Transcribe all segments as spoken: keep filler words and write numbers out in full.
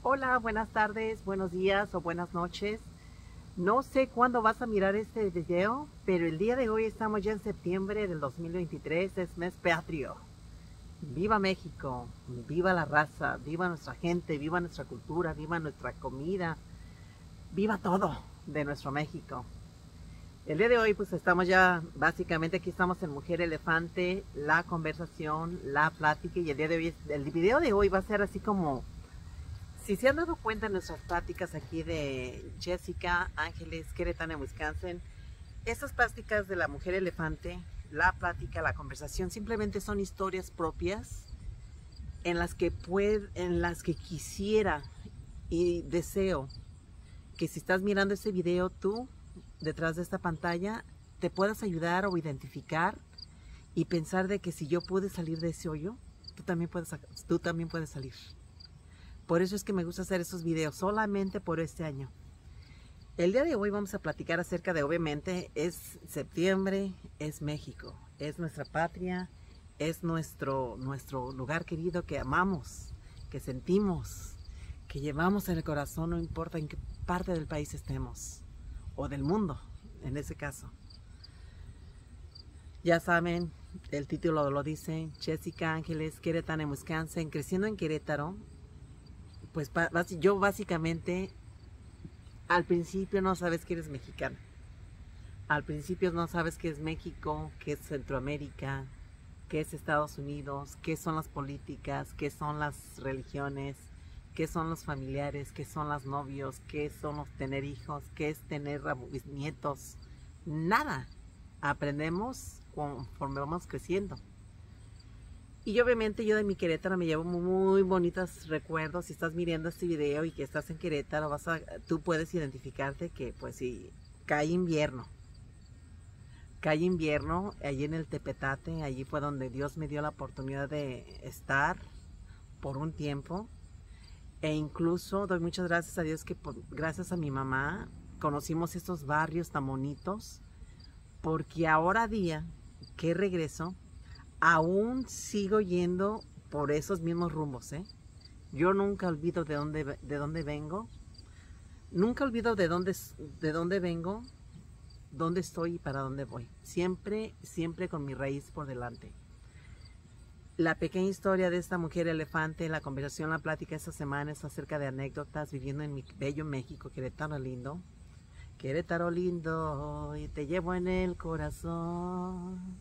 Hola, buenas tardes, buenos días o buenas noches. No sé cuándo vas a mirar este video, pero el día de hoy estamos ya en septiembre del dos mil veintitrés, es mes patrio. Viva México, viva la raza, viva nuestra gente, viva nuestra cultura, viva nuestra comida, viva todo de nuestro México. El día de hoy pues estamos ya, básicamente aquí estamos en Mujer Elefante, la conversación, la plática, y el día de hoy, el video de hoy va a ser así como... Si se han dado cuenta en nuestras pláticas aquí de Jessica Ángeles, Querétaro, Wisconsin, estas pláticas de la Mujer Elefante, la plática, la conversación, simplemente son historias propias en las que puede, en las que quisiera y deseo que si estás mirando este video tú, detrás de esta pantalla, te puedas ayudar o identificar y pensar de que si yo pude salir de ese hoyo, tú también puedes, tú también puedes salir. Por eso es que me gusta hacer estos videos, solamente por este año. El día de hoy vamos a platicar acerca de, obviamente, es septiembre, es México, es nuestra patria, es nuestro, nuestro lugar querido que amamos, que sentimos, que llevamos en el corazón, no importa en qué parte del país estemos, o del mundo, en ese caso. Ya saben, el título lo dice, Jessica Ángeles, Querétaro, Wisconsin, creciendo en Querétaro. Pues yo básicamente, al principio no sabes que eres mexicana. Al principio no sabes qué es México, qué es Centroamérica, qué es Estados Unidos, qué son las políticas, qué son las religiones, qué son los familiares, qué son los novios, qué son los tener hijos, qué es tener nietos. Nada. Aprendemos conforme vamos creciendo. Y obviamente yo de mi Querétaro me llevo muy, muy bonitos recuerdos. Si estás mirando este video y que estás en Querétaro, vas a, tú puedes identificarte que pues si cae invierno. Cae invierno, allí en el Tepetate, allí fue donde Dios me dio la oportunidad de estar por un tiempo. E incluso doy muchas gracias a Dios que por, gracias a mi mamá conocimos estos barrios tan bonitos. Porque ahora día que regreso, aún sigo yendo por esos mismos rumbos, ¿eh? Yo nunca olvido de dónde, de dónde vengo. Nunca olvido de dónde, de dónde vengo, dónde estoy y para dónde voy. Siempre, siempre con mi raíz por delante. La pequeña historia de esta mujer elefante, la conversación, la plática esta semana es acerca de anécdotas viviendo en mi bello México, Querétaro lindo. Querétaro lindo, y te llevo en el corazón.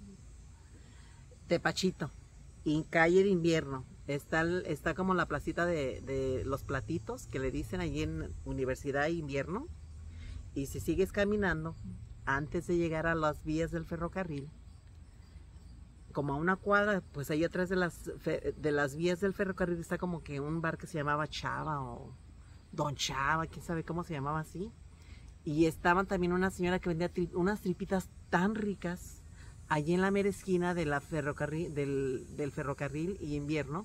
Tepachito, y calle de invierno, está, está como la placita de, de los platitos que le dicen allí en Universidad Invierno, y si sigues caminando, antes de llegar a las vías del ferrocarril, como a una cuadra, pues ahí atrás de las, de las vías del ferrocarril está como que un bar que se llamaba Chava o Don Chava, quién sabe cómo se llamaba así, y estaban también una señora que vendía tri, unas tripitas tan ricas, allí en la mera esquina de la ferrocarril, del, del ferrocarril y invierno.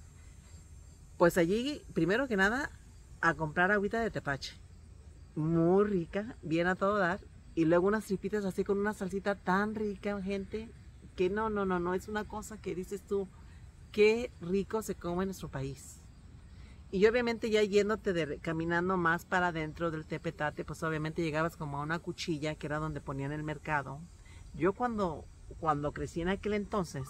Pues allí, primero que nada, a comprar agüita de tepache. Muy rica, bien a todo dar. Y luego unas tripitas así con una salsita tan rica, gente, que no, no, no, no, es una cosa que dices tú, qué rico se come en nuestro país. Y obviamente ya yéndote de, caminando más para adentro del Tepetate, pues obviamente llegabas como a una cuchilla, que era donde ponían el mercado. Yo cuando, cuando crecí en aquel entonces,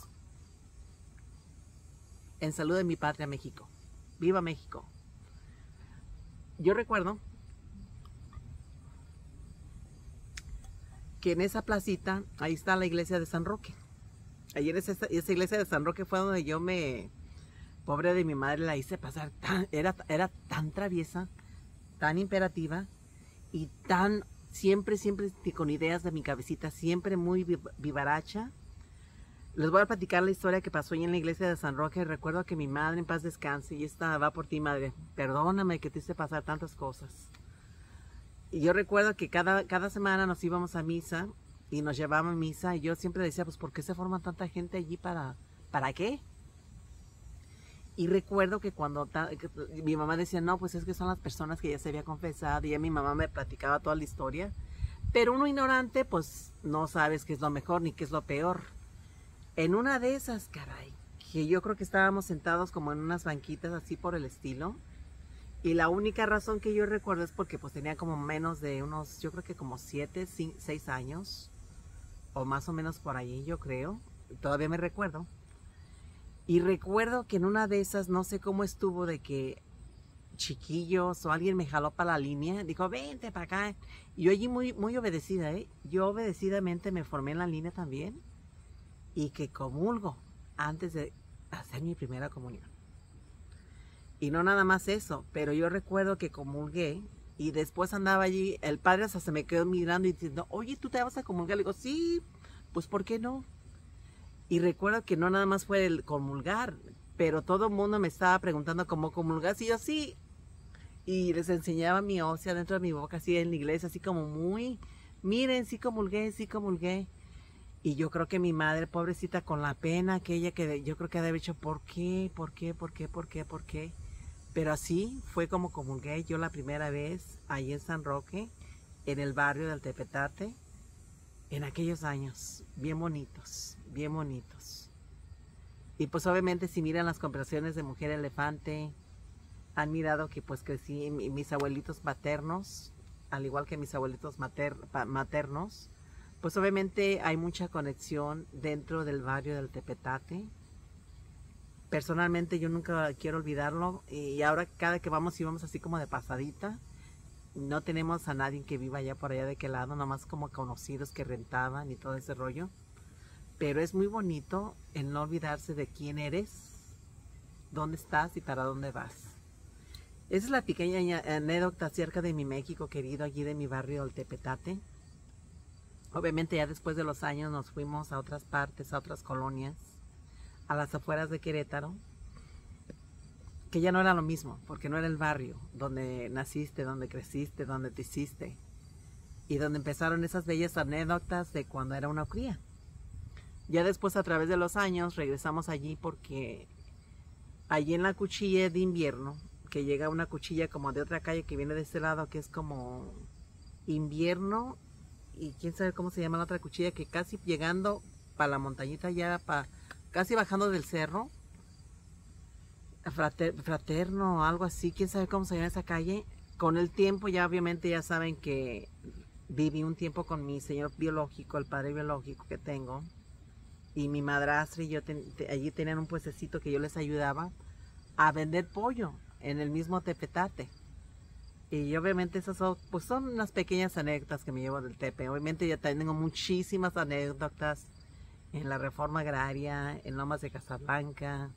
en salud de mi patria México, viva México, yo recuerdo que en esa placita, ahí está la iglesia de San Roque. Ayer esa, esa iglesia de San Roque fue donde yo me, pobre de mi madre, la hice pasar, tan, era, era tan traviesa, tan imperativa y tan... Siempre, siempre con ideas de mi cabecita, siempre muy vivaracha. Les voy a platicar la historia que pasó ahí en la iglesia de San Roque. Recuerdo que mi madre en paz descanse, y esta va por ti, madre. Perdóname que te hice pasar tantas cosas. Y yo recuerdo que cada, cada semana nos íbamos a misa y nos llevaban a misa. Y yo siempre decía, pues, ¿por qué se forma tanta gente allí? ¿Para, para qué? Y recuerdo que cuando que mi mamá decía, no, pues es que son las personas que ya se había confesado, y ya mi mamá me platicaba toda la historia. Pero uno ignorante, pues no sabes qué es lo mejor ni qué es lo peor. En una de esas, caray, que yo creo que estábamos sentados como en unas banquitas así por el estilo, Y la única razón que yo recuerdo es porque pues tenía como menos de unos, yo creo que como siete, seis años, o más o menos por ahí, yo creo. Todavía me recuerdo. Y recuerdo que en una de esas, no sé cómo estuvo, de que chiquillos o alguien me jaló para la línea, dijo, vente para acá. Y yo allí muy, muy obedecida, ¿eh? Yo obedecidamente me formé en la línea también y que comulgo antes de hacer mi primera comunión. Y no nada más eso, pero yo recuerdo que comulgué y después andaba allí, el padre hasta se me quedó mirando y diciendo, oye, ¿tú te vas a comulgar? Le digo, sí, pues ¿por qué no? Y recuerdo que no nada más fue el comulgar, pero todo el mundo me estaba preguntando cómo comulgar, y yo sí. Y les enseñaba mi hostia dentro de mi boca, así en la iglesia, así como muy, miren, sí comulgué, sí comulgué. Y yo creo que mi madre, pobrecita, con la pena aquella que yo creo que debe haber dicho, ¿por qué? ¿Por qué? ¿Por qué? ¿Por qué? ¿Por qué? Pero así fue como comulgué yo la primera vez ahí en San Roque, en el barrio del Tepetate, en aquellos años, bien bonitos, bien bonitos. Y pues obviamente si miran las conversaciones de Mujer Elefante, han mirado que pues crecí, mis abuelitos maternos, al igual que mis abuelitos mater, maternos, pues obviamente hay mucha conexión dentro del barrio del Tepetate. Personalmente yo nunca quiero olvidarlo y ahora cada que vamos íbamos así como de pasadita. No tenemos a nadie que viva allá por allá de aquel lado, nomás como conocidos que rentaban y todo ese rollo. Pero es muy bonito el no olvidarse de quién eres, dónde estás y para dónde vas. Esa es la pequeña anécdota acerca de mi México querido, allí de mi barrio del Tepetate. Obviamente ya después de los años nos fuimos a otras partes, a otras colonias, a las afueras de Querétaro, que ya no era lo mismo, porque no era el barrio donde naciste, donde creciste, donde te hiciste, y donde empezaron esas bellas anécdotas de cuando era una cría. Ya después, a través de los años, regresamos allí porque allí en la cuchilla de invierno, que llega una cuchilla como de otra calle que viene de este lado, que es como invierno, y quién sabe cómo se llama la otra cuchilla, que casi llegando para la montañita ya, para casi bajando del cerro, frater, fraterno o algo así, quién sabe cómo se llama esa calle. Con el tiempo ya obviamente ya saben que viví un tiempo con mi señor biológico, el padre biológico que tengo, y mi madrastra y yo ten, te, allí tenían un puestecito que yo les ayudaba a vender pollo en el mismo Tepetate. Y obviamente esas son, pues son unas pequeñas anécdotas que me llevo del Tepe. Obviamente ya tengo muchísimas anécdotas en la reforma agraria, en Lomas de Casablanca,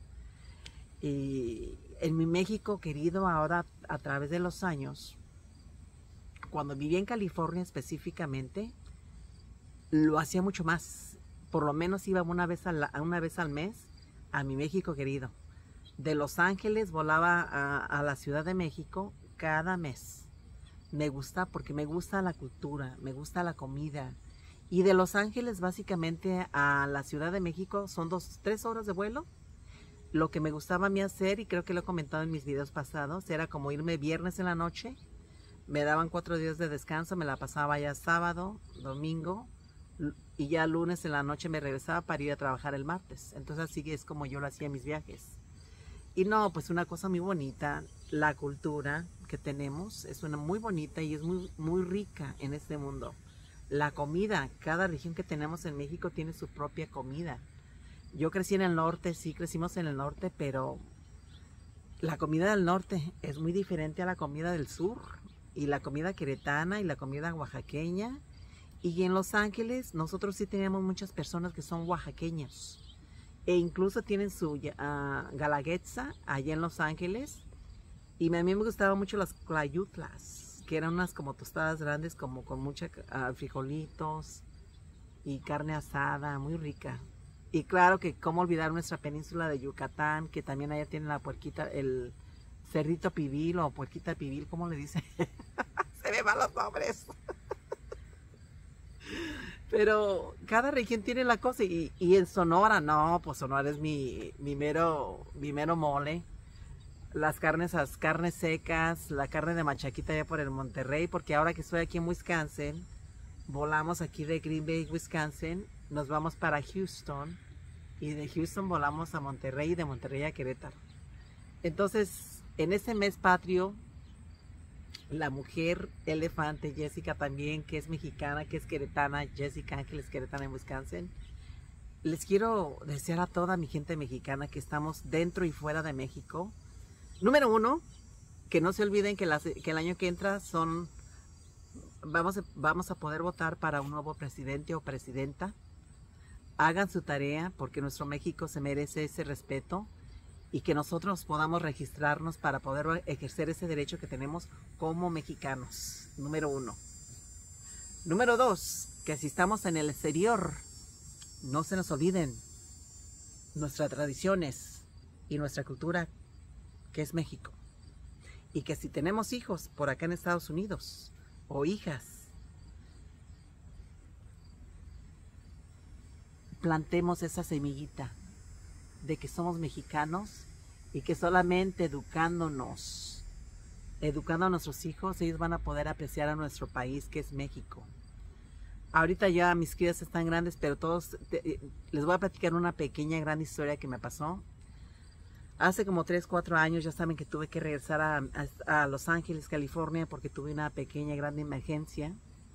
y en mi México querido ahora a través de los años. Cuando vivía en California específicamente, lo hacía mucho más. Por lo menos iba una vez, a la, una vez al mes a mi México querido. De Los Ángeles volaba a, a la Ciudad de México cada mes. Me gusta porque me gusta la cultura, me gusta la comida. Y de Los Ángeles básicamente a la Ciudad de México son dos, tres horas de vuelo. Lo que me gustaba a mí hacer, y creo que lo he comentado en mis videos pasados, era como irme viernes en la noche. Me daban cuatro días de descanso, me la pasaba ya sábado, domingo, y ya lunes en la noche me regresaba para ir a trabajar el martes. Entonces así es como yo lo hacía en mis viajes. Y no, pues una cosa muy bonita, la cultura que tenemos es una muy bonita y es muy, muy rica en este mundo. La comida, cada región que tenemos en México tiene su propia comida. Yo crecí en el norte, sí, crecimos en el norte, pero la comida del norte es muy diferente a la comida del sur. Y la comida queretana y la comida oaxaqueña. Y en Los Ángeles nosotros sí tenemos muchas personas que son oaxaqueños. E incluso tienen su uh, galaguetza allá en Los Ángeles. Y a mí me gustaban mucho las clayutlas, que eran unas como tostadas grandes, como con muchos uh, frijolitos y carne asada, muy rica. Y claro que cómo olvidar nuestra península de Yucatán, que también allá tienen la puerquita, el cerdito pibil o puerquita pibil, ¿cómo le dicen? Se me van los nombres. Pero cada región tiene la cosa. Y, y en Sonora, no, pues Sonora es mi, mi, mero, mi mero mole. Las carnes, las carnes secas, la carne de machaquita allá por el Monterrey, porque ahora que estoy aquí en Wisconsin, volamos aquí de Green Bay, Wisconsin, nos vamos para Houston, y de Houston volamos a Monterrey y de Monterrey a Querétaro. Entonces, en este mes patrio, la mujer elefante, Jessica también, que es mexicana, que es queretana, Jessica Ángeles, queretana en Wisconsin. Les quiero desear a toda mi gente mexicana que estamos dentro y fuera de México. Número uno, que no se olviden que, las, que el año que entra son, vamos a, vamos a poder votar para un nuevo presidente o presidenta. Hagan su tarea porque nuestro México se merece ese respeto y que nosotros podamos registrarnos para poder ejercer ese derecho que tenemos como mexicanos. Número uno. Número dos, que si estamos en el exterior, no se nos olviden nuestras tradiciones y nuestra cultura, que es México. Y que si tenemos hijos por acá en Estados Unidos, o hijas, plantemos esa semillita de que somos mexicanos y que solamente educándonos, educando a nuestros hijos, ellos van a poder apreciar a nuestro país, que es México. Ahorita ya mis crías están grandes, pero todos, te, les voy a platicar una pequeña gran historia que me pasó. Hace como tres, cuatro años, ya saben que tuve que regresar a, a, a Los Ángeles, California, porque tuve una pequeña, grande emergencia.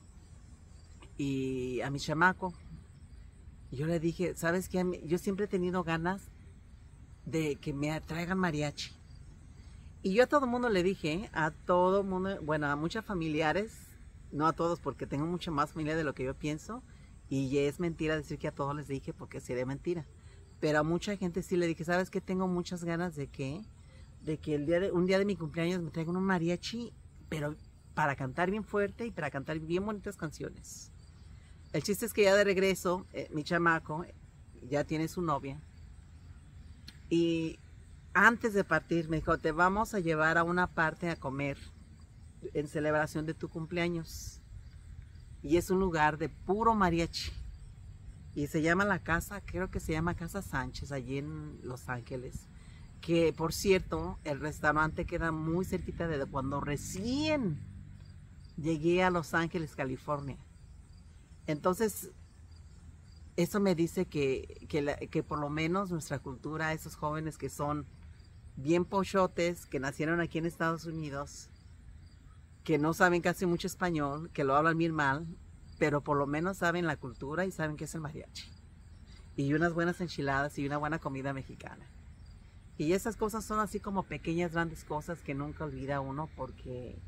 Y a mi chamaco, yo le dije, ¿sabes qué? Yo siempre he tenido ganas de que me traigan mariachi. Y yo a todo el mundo le dije, a todo el mundo, bueno, a muchos familiares, no a todos porque tengo mucha más familia de lo que yo pienso, y es mentira decir que a todos les dije porque sería mentira. Pero a mucha gente sí le dije, ¿sabes qué? Tengo muchas ganas de que, de que el día de, un día de mi cumpleaños me traigan un mariachi, pero para cantar bien fuerte y para cantar bien bonitas canciones. El chiste es que ya de regreso, eh, mi chamaco ya tiene su novia. Y antes de partir me dijo, te vamos a llevar a una parte a comer en celebración de tu cumpleaños. Y es un lugar de puro mariachi. Y se llama la casa, creo que se llama Casa Sánchez, allí en Los Ángeles. Que por cierto, el restaurante queda muy cerquita de cuando recién llegué a Los Ángeles, California. Entonces, eso me dice que, que, la, que por lo menos nuestra cultura, esos jóvenes que son bien pochotes, que nacieron aquí en Estados Unidos, que no saben casi mucho español, que lo hablan bien mal, pero por lo menos saben la cultura y saben qué es el mariachi. Y unas buenas enchiladas y una buena comida mexicana. Y esas cosas son así como pequeñas, grandes cosas que nunca olvida uno, porque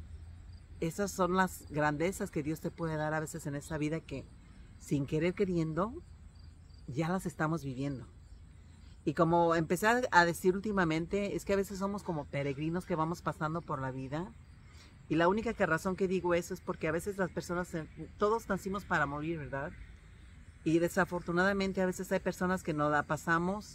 esas son las grandezas que Dios te puede dar a veces en esa vida que sin querer queriendo ya las estamos viviendo. Y como empecé a decir últimamente, es que a veces somos como peregrinos que vamos pasando por la vida. Y la única que razón que digo eso es porque a veces las personas, todos nacimos para morir, ¿verdad? Y desafortunadamente a veces hay personas que nos la pasamos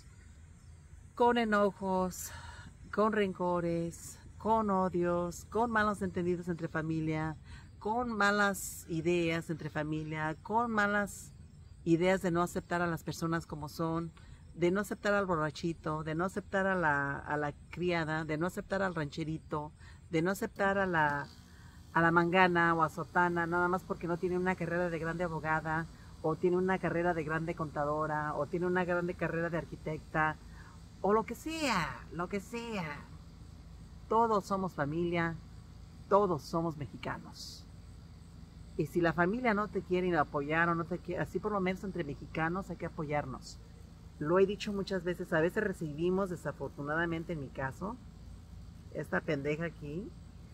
con enojos, con rencores, con odios, con malos entendidos entre familia, con malas ideas entre familia, con malas ideas de no aceptar a las personas como son, de no aceptar al borrachito, de no aceptar a la, a la criada, de no aceptar al rancherito, de no aceptar a la, a la mangana o a sotana, nada más porque no tiene una carrera de grande abogada, o tiene una carrera de grande contadora, o tiene una grande carrera de arquitecta, o lo que sea, lo que sea. Todos somos familia, todos somos mexicanos. Y si la familia no te quiere apoyar o no te quiere, así por lo menos entre mexicanos hay que apoyarnos. Lo he dicho muchas veces, a veces recibimos, desafortunadamente en mi caso, esta pendeja aquí,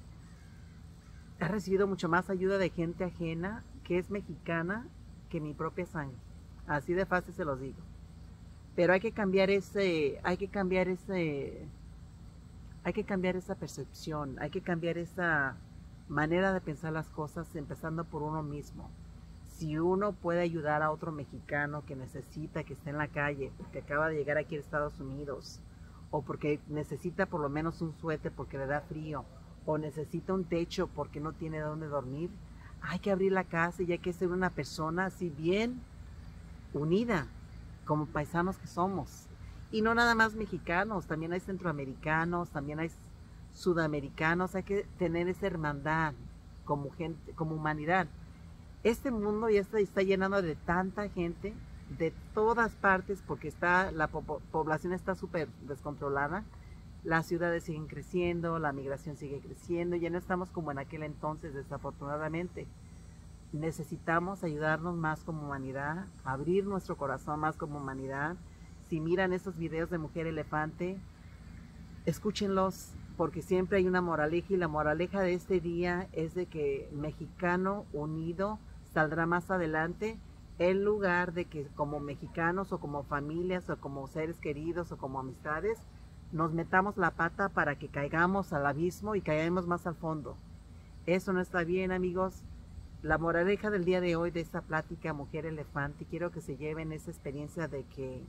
ha recibido mucho más ayuda de gente ajena que es mexicana que mi propia sangre. Así de fácil se los digo. Pero hay que cambiar ese, hay que cambiar ese, hay que cambiar esa percepción, hay que cambiar esa manera de pensar las cosas, empezando por uno mismo. Si uno puede ayudar a otro mexicano que necesita, que esté en la calle, porque acaba de llegar aquí a Estados Unidos, o porque necesita por lo menos un suéter porque le da frío, o necesita un techo porque no tiene dónde dormir, hay que abrir la casa y hay que ser una persona así bien unida, como paisanos que somos. Y no nada más mexicanos, también hay centroamericanos, también hay sudamericanos, hay que tener esa hermandad como gente, como humanidad. Este mundo ya está, está llenando de tanta gente de todas partes porque está, la po población está súper descontrolada, Las ciudades siguen creciendo, la migración sigue creciendo, ya no estamos como en aquel entonces, desafortunadamente. Necesitamos ayudarnos más como humanidad, abrir nuestro corazón más como humanidad. Si miran estos videos de Mujer Elefante, escúchenlos, porque siempre hay una moraleja, y la moraleja de este día es de que mexicano unido saldrá más adelante, en lugar de que como mexicanos o como familias o como seres queridos o como amistades nos metamos la pata para que caigamos al abismo y caigamos más al fondo. Eso no está bien, amigos. La moraleja del día de hoy de esta plática Mujer Elefante, quiero que se lleven esa experiencia de que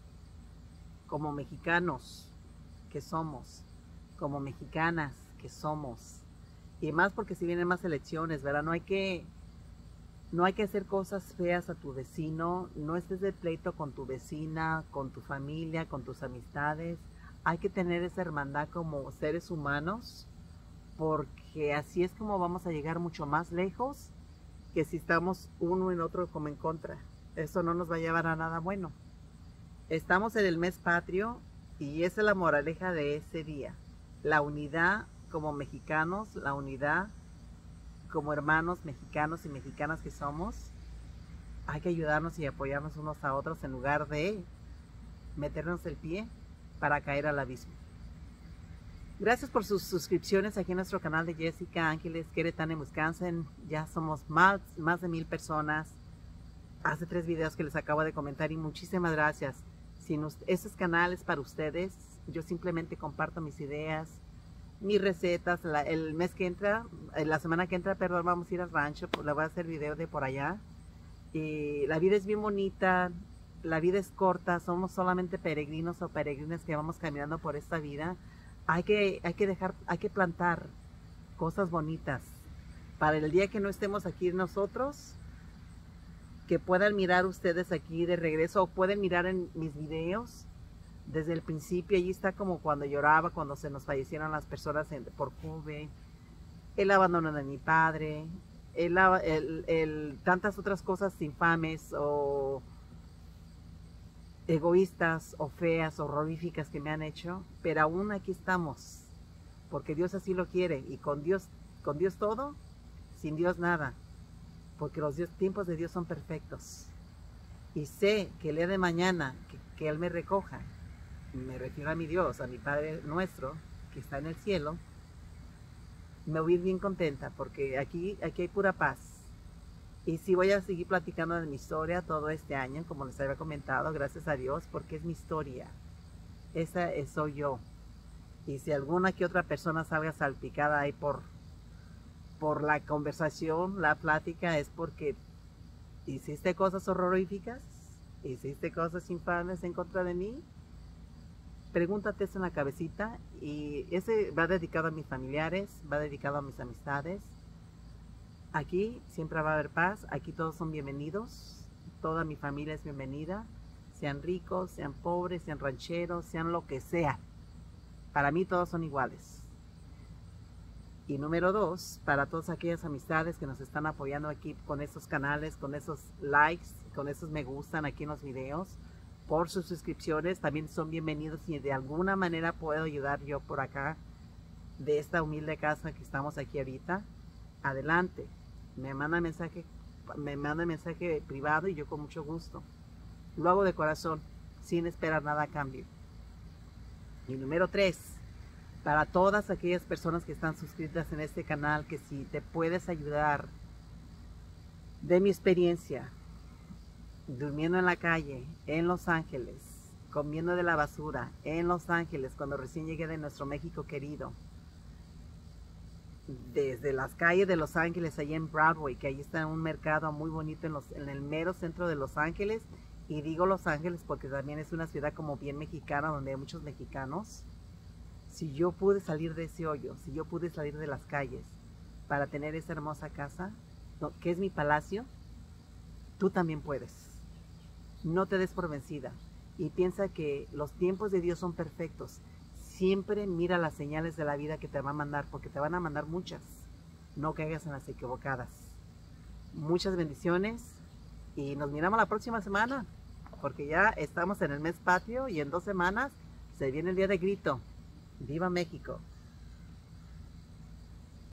como mexicanos que somos, como mexicanas que somos, y más porque si vienen más elecciones, ¿verdad? No hay que, no hay que hacer cosas feas a tu vecino, no estés de pleito con tu vecina, con tu familia, con tus amistades. Hay que tener esa hermandad como seres humanos, porque así es como vamos a llegar mucho más lejos que si estamos uno en otro como en contra. Eso no nos va a llevar a nada bueno. Estamos en el mes patrio y esa es la moraleja de ese día. La unidad como mexicanos, la unidad como hermanos mexicanos y mexicanas que somos. Hay que ayudarnos y apoyarnos unos a otros en lugar de meternos el pie para caer al abismo. Gracias por sus suscripciones aquí en nuestro canal de Jessica Ángeles, Querétaro, Wisconsin. Ya somos más, más de mil personas. Hace tres videos que les acabo de comentar y muchísimas gracias. Si no, esos canales para ustedes, yo simplemente comparto mis ideas, mis recetas. La, el mes que entra, la semana que entra, perdón, vamos a ir al rancho, le voy a hacer video de por allá. Y la vida es bien bonita, la vida es corta, somos solamente peregrinos o peregrinas que vamos caminando por esta vida. Hay que, hay que dejar, hay que plantar cosas bonitas para el día que no estemos aquí nosotros, que puedan mirar ustedes aquí de regreso, o pueden mirar en mis videos desde el principio. Allí está como cuando lloraba, cuando se nos fallecieron las personas en, por COVID, el abandono de mi padre, el, el, el, tantas otras cosas infames o egoístas o feas o horroríficas que me han hecho, pero aún aquí estamos, porque Dios así lo quiere, y con Dios, con Dios todo, sin Dios nada, porque los Dios, tiempos de Dios son perfectos, y sé que el día de mañana que, que Él me recoja, me refiero a mi Dios, a mi Padre nuestro, que está en el cielo, me voy a ir bien contenta, porque aquí, aquí hay pura paz. Y sí voy a seguir platicando de mi historia todo este año, como les había comentado, gracias a Dios, porque es mi historia. Esa es, soy yo. Y si alguna que otra persona salga salpicada ahí por, por la conversación, la plática, es porque hiciste cosas horroríficas, hiciste cosas infames en contra de mí. Pregúntate eso en la cabecita, y ese va dedicado a mis familiares, va dedicado a mis amistades. Aquí siempre va a haber paz, aquí todos son bienvenidos, toda mi familia es bienvenida, sean ricos, sean pobres, sean rancheros, sean lo que sea. Para mí todos son iguales. Y número dos, para todas aquellas amistades que nos están apoyando aquí con estos canales, con esos likes, con esos me gustan aquí en los videos, por sus suscripciones, también son bienvenidos. Si de alguna manera puedo ayudar yo por acá, de esta humilde casa que estamos aquí ahorita, adelante. Me manda mensaje, me manda mensaje privado y yo con mucho gusto lo hago de corazón, sin esperar nada a cambio. Y número tres, para todas aquellas personas que están suscritas en este canal, que si te puedes ayudar de mi experiencia, durmiendo en la calle, en Los Ángeles, comiendo de la basura, en Los Ángeles, cuando recién llegué de nuestro México querido, desde las calles de Los Ángeles, allá en Broadway, que ahí está un mercado muy bonito en, los, en el mero centro de Los Ángeles. Y digo Los Ángeles porque también es una ciudad como bien mexicana, donde hay muchos mexicanos. Si yo pude salir de ese hoyo, si yo pude salir de las calles para tener esa hermosa casa, que es mi palacio, tú también puedes. No te des por vencida y piensa que los tiempos de Dios son perfectos. Siempre mira las señales de la vida que te va a mandar, porque te van a mandar muchas. No caigas en las equivocadas. Muchas bendiciones y nos miramos la próxima semana, porque ya estamos en el mes patrio y en dos semanas se viene el día de grito. Viva México.